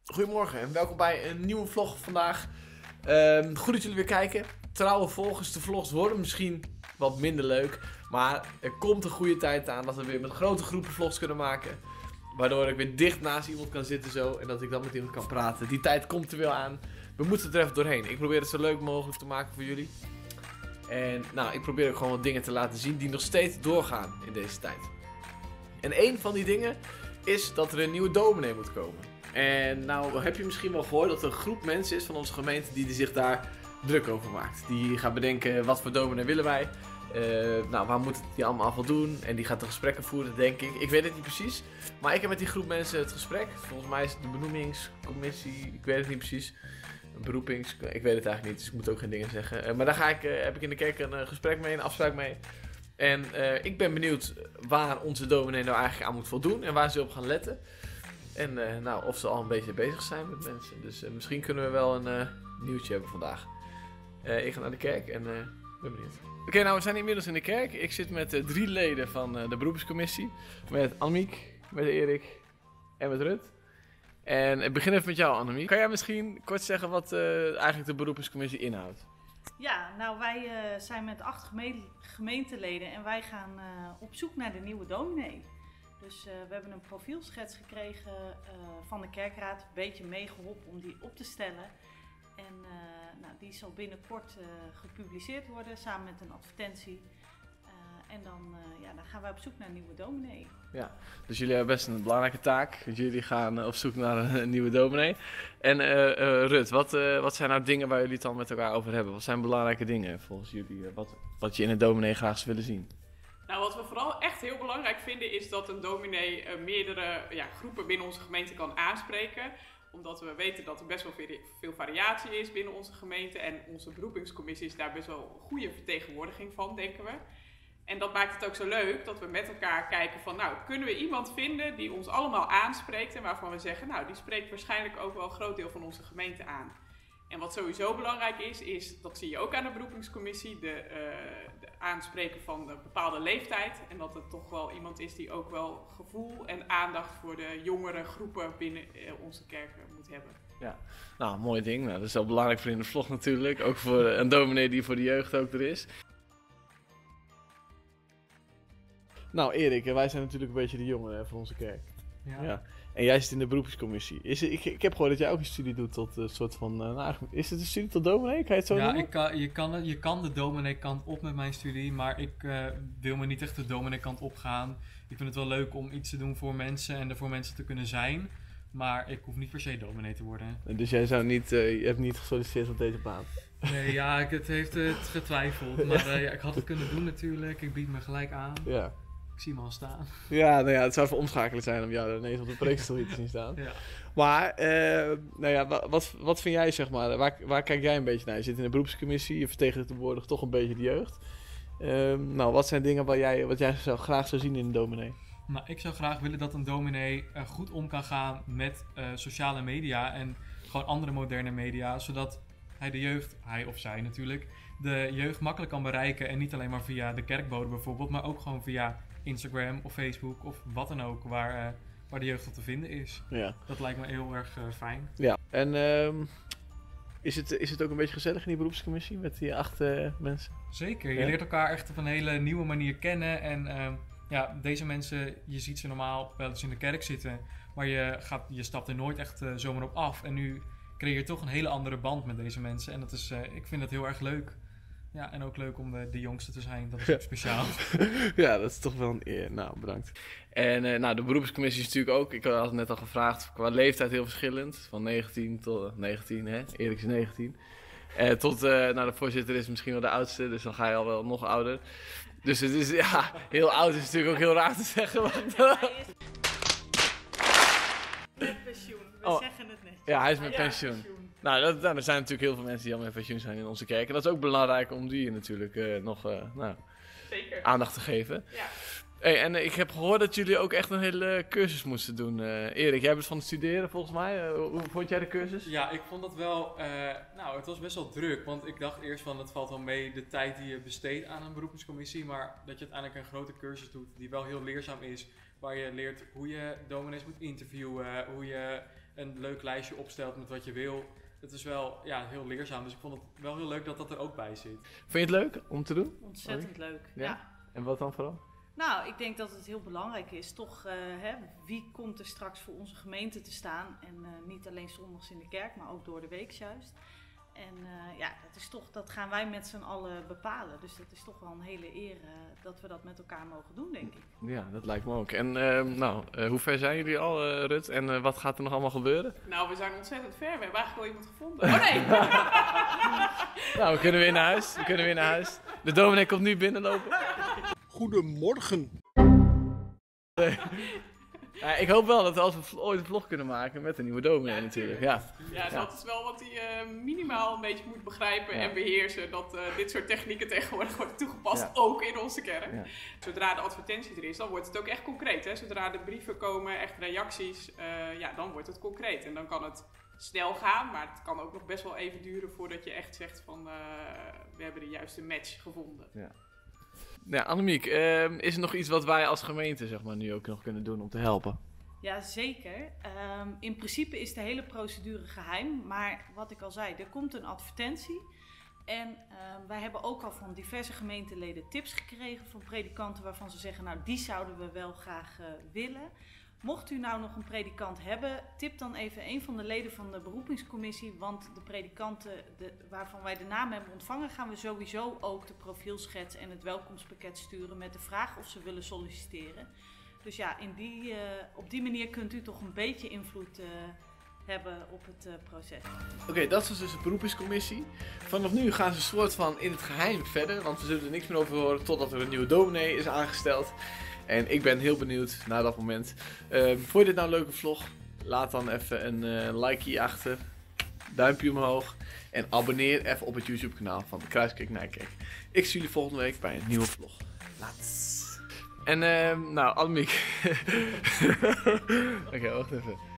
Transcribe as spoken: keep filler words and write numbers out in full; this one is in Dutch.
Goedemorgen en welkom bij een nieuwe vlog vandaag. Um, goed dat jullie weer kijken. Trouwe volgers, de vlogs worden misschien wat minder leuk. Maar er komt een goede tijd aan dat we weer met grote groepen vlogs kunnen maken. Waardoor ik weer dicht naast iemand kan zitten zo en dat ik dan met iemand kan praten. Die tijd komt er wel aan. We moeten er even doorheen. Ik probeer het zo leuk mogelijk te maken voor jullie. En nou, ik probeer ook gewoon wat dingen te laten zien die nog steeds doorgaan in deze tijd. En een van die dingen is dat er een nieuwe dominee moet komen. En nou heb je misschien wel gehoord dat er een groep mensen is van onze gemeente die zich daar druk over maakt. Die gaat bedenken wat voor dominee willen wij. Uh, nou, waar moet die allemaal voldoen? En die gaat de gesprekken voeren, denk ik. Ik weet het niet precies. Maar ik heb met die groep mensen het gesprek. Volgens mij is het de benoemingscommissie. Ik weet het niet precies. Een beroepings... Ik weet het eigenlijk niet, dus ik moet ook geen dingen zeggen. Uh, maar daar ga ik, uh, heb ik in de kerk een uh, gesprek mee, een afspraak mee. En uh, ik ben benieuwd waar onze dominee nou eigenlijk aan moet voldoen. En waar ze op gaan letten. En uh, nou, of ze al een beetje bezig zijn met mensen. Dus uh, misschien kunnen we wel een uh, nieuwtje hebben vandaag. Uh, ik ga naar de kerk en uh, ben benieuwd. Oké, okay, nou we zijn inmiddels in de kerk. Ik zit met uh, drie leden van uh, de beroepscommissie. Met Annemiek, met Erik en met Rut. En ik begin even met jou, Annemiek. Kan jij misschien kort zeggen wat uh, eigenlijk de beroepscommissie inhoudt? Ja, nou wij uh, zijn met acht geme gemeenteleden en wij gaan uh, op zoek naar de nieuwe dominee. Dus uh, we hebben een profielschets gekregen uh, van de kerkraad, een beetje meegeholpen om die op te stellen. En uh, nou, die zal binnenkort uh, gepubliceerd worden samen met een advertentie. Uh, en dan, uh, ja, dan gaan wij op zoek naar een nieuwe dominee. Ja, dus jullie hebben best een belangrijke taak. Jullie gaan uh, op zoek naar een, een nieuwe dominee. En uh, uh, Rut, wat, uh, wat zijn nou dingen waar jullie het dan met elkaar over hebben? Wat zijn belangrijke dingen volgens jullie? Uh, wat, wat je in een dominee graag zou willen zien? Nou, wat we vooral echt heel belangrijk vinden is dat een dominee uh, meerdere ja, groepen binnen onze gemeente kan aanspreken. Omdat we weten dat er best wel veel variatie is binnen onze gemeente. En onze beroepingscommissie is daar best wel een goede vertegenwoordiging van, denken we. En dat maakt het ook zo leuk dat we met elkaar kijken van, nou, kunnen we iemand vinden die ons allemaal aanspreekt. En waarvan we zeggen, nou, die spreekt waarschijnlijk ook wel een groot deel van onze gemeente aan. En wat sowieso belangrijk is, is, dat zie je ook aan de beroepingscommissie, de, uh, de aanspreken van een bepaalde leeftijd. En dat het toch wel iemand is die ook wel gevoel en aandacht voor de jongere groepen binnen uh, onze kerk moet hebben. Ja, nou, mooi ding. Nou, dat is wel belangrijk voor in de vlog natuurlijk. Ook voor een dominee die voor de jeugd ook er is. Nou, Erik, wij zijn natuurlijk een beetje de jongeren van onze kerk. Ja. Ja. En jij zit in de beroepscommissie. Is het, ik, ik heb gehoord dat jij ook een studie doet tot een uh, soort van... Uh, nou, is het een studie tot dominee? Kan je het zo ja, noemen? ik kan, je, kan, je kan de dominee kant op met mijn studie, maar ik uh, wil me niet echt de dominee kant op gaan. Ik vind het wel leuk om iets te doen voor mensen en er voor mensen te kunnen zijn. Maar ik hoef niet per se dominee te worden. Dus jij zou niet, uh, je hebt niet gesolliciteerd op deze baan? Nee, ja, ik, het heeft het getwijfeld. Maar uh, ja, ik had het kunnen doen natuurlijk. Ik bied me gelijk aan. Ja. Ik zie hem al staan. Ja, nou ja, het zou even omschakelen zijn om jou ineens op de preekstoel te zien staan. Ja. Maar, uh, nou ja, wat, wat vind jij, zeg maar, waar, waar kijk jij een beetje naar? Je zit in de beroepscommissie, je vertegenwoordigt toch een beetje de jeugd. Uh, nou, wat zijn dingen waar jij, wat jij zou, graag zou zien in een dominee? Nou, ik zou graag willen dat een dominee uh, goed om kan gaan met uh, sociale media en gewoon andere moderne media, zodat hij de jeugd, hij of zij natuurlijk, de jeugd makkelijk kan bereiken en niet alleen maar via de kerkbode bijvoorbeeld, maar ook gewoon via Instagram of Facebook of wat dan ook waar, uh, waar de jeugd op te vinden is. Ja. Dat lijkt me heel erg uh, fijn. Ja, en uh, is, het, is het ook een beetje gezellig in die beroepscommissie met die acht uh, mensen? Zeker, je ja? leert elkaar echt op een hele nieuwe manier kennen en uh, ja, deze mensen, je ziet ze normaal wel eens in de kerk zitten, maar je, gaat, je stapt er nooit echt uh, zomaar op af en nu creëer je toch een hele andere band met deze mensen en dat is, uh, ik vind dat heel erg leuk. Ja, en ook leuk om de, de jongste te zijn, dat is ook speciaal. Ja, dat is toch wel een eer. Nou, bedankt. En uh, nou, de beroepscommissie is natuurlijk ook, ik had het net al gevraagd, qua leeftijd heel verschillend. Van negentien tot uh, negentien, hè? Erik is negentien. Uh, tot, uh, nou, de voorzitter is misschien wel de oudste, dus dan ga je al wel nog ouder. Dus het is, ja, heel oud is natuurlijk ook heel raar te zeggen. Want, uh... Hij is met pensioen, we oh. zeggen het netjes. Ja, hij is met ja, pensioen. pensioen. Nou, dat, nou, er zijn natuurlijk heel veel mensen die al met pensioen zijn in onze kerk. En dat is ook belangrijk om die natuurlijk uh, nog uh, nou, Zeker. aandacht te geven. Ja. Hey, en uh, ik heb gehoord dat jullie ook echt een hele cursus moesten doen. Uh, Erik, jij bent van het studeren volgens mij. Uh, hoe vond jij de cursus? Ja, ik vond dat wel, uh, nou het was best wel druk, want ik dacht eerst van het valt wel mee de tijd die je besteedt aan een beroepscommissie, maar dat je uiteindelijk een grote cursus doet die wel heel leerzaam is, waar je leert hoe je dominees moet interviewen, hoe je een leuk lijstje opstelt met wat je wil. Het is wel ja, heel leerzaam, dus ik vond het wel heel leuk dat dat er ook bij zit. Vind je het leuk om te doen? Ontzettend leuk. Ja? Ja. En wat dan vooral? Nou, ik denk dat het heel belangrijk is. Toch, uh, hè, wie komt er straks voor onze gemeente te staan? En uh, niet alleen zondags in de kerk, maar ook door de week juist. En uh, ja, dat is toch, dat gaan wij met z'n allen bepalen. Dus dat is toch wel een hele eer uh, dat we dat met elkaar mogen doen, denk ik. Ja, dat lijkt me ook. En uh, nou, uh, hoe ver zijn jullie al, uh, Rut? En uh, wat gaat er nog allemaal gebeuren? Nou, we zijn ontzettend ver. We hebben eigenlijk al iemand gevonden. Oh nee! Nou, we kunnen weer naar huis. We kunnen weer naar huis. De dominee komt nu binnenlopen. Goedemorgen. Nee. Ja, ik hoop wel dat we als we ooit een vlog kunnen maken met een nieuwe dominee Ja, natuurlijk. Ja. Ja, dat is wel wat hij uh, minimaal een beetje moet begrijpen Ja. en beheersen. Dat uh, dit soort technieken tegenwoordig worden toegepast, Ja. ook in onze kerk. Ja. Zodra de advertentie er is, dan wordt het ook echt concreet. Hè? Zodra de brieven komen, echt reacties, uh, ja, dan wordt het concreet. En dan kan het snel gaan, maar het kan ook nog best wel even duren voordat je echt zegt van uh, we hebben de juiste match gevonden. Ja. Ja, Annemiek, uh, is er nog iets wat wij als gemeente zeg maar, nu ook nog kunnen doen om te helpen? Ja, zeker. Um, in principe is de hele procedure geheim. Maar wat ik al zei, er komt een advertentie. En uh, wij hebben ook al van diverse gemeenteleden tips gekregen van predikanten waarvan ze zeggen, nou die zouden we wel graag uh, willen. Mocht u nou nog een predikant hebben, tip dan even een van de leden van de beroepingscommissie, want de predikanten de, waarvan wij de naam hebben ontvangen, gaan we sowieso ook de profielschets en het welkomstpakket sturen met de vraag of ze willen solliciteren. Dus ja, in die, uh, op die manier kunt u toch een beetje invloed uh, hebben op het uh, proces. Oké, okay, dat is dus de beroepingscommissie. Vanaf nu gaan ze een soort van in het geheim verder, want we zullen er niks meer over horen totdat er een nieuwe dominee is aangesteld. En ik ben heel benieuwd naar dat moment. Uh, vond je dit nou een leuke vlog? Laat dan even een uh, likeje achter, duimpje omhoog en abonneer even op het YouTube kanaal van de Kruiskerk Nijkerk. Ik zie jullie volgende week bij een nieuwe vlog. Laat. En uh, nou, Annemiek. Oké, okay, wacht even.